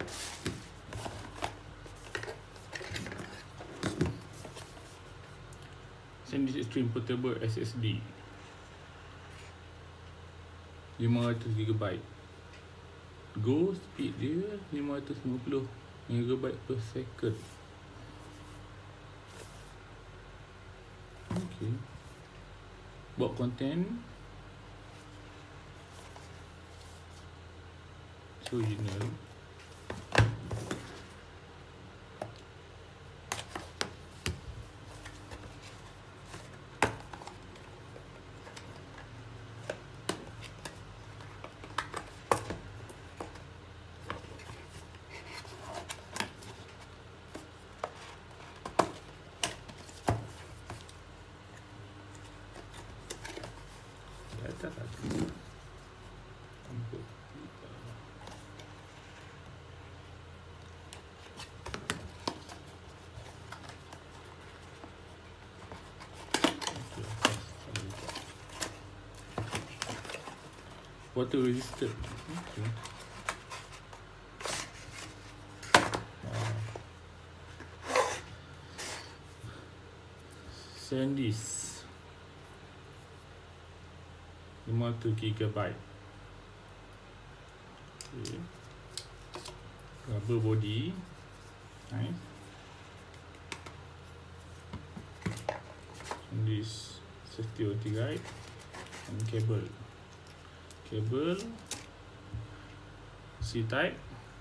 SanDisk Extreme Portable SSD 500GB. Go speed dia 550 MB per second. Okay. Box content original. Water resistant. Okay. SanDisk 500GB. Okay. Rubber body. Nice. SanDisk safety guide and cable. Kabel C-type,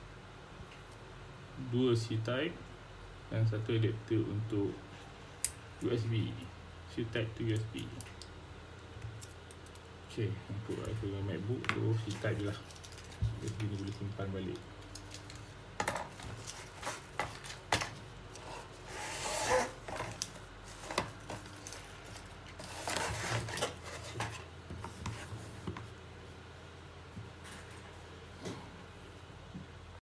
2 C-type dan 1 adapter untuk USB. C-type to USB. Okay, untuk iPhone dan MacBook tu C-type je lah. USB ni boleh simpan balik.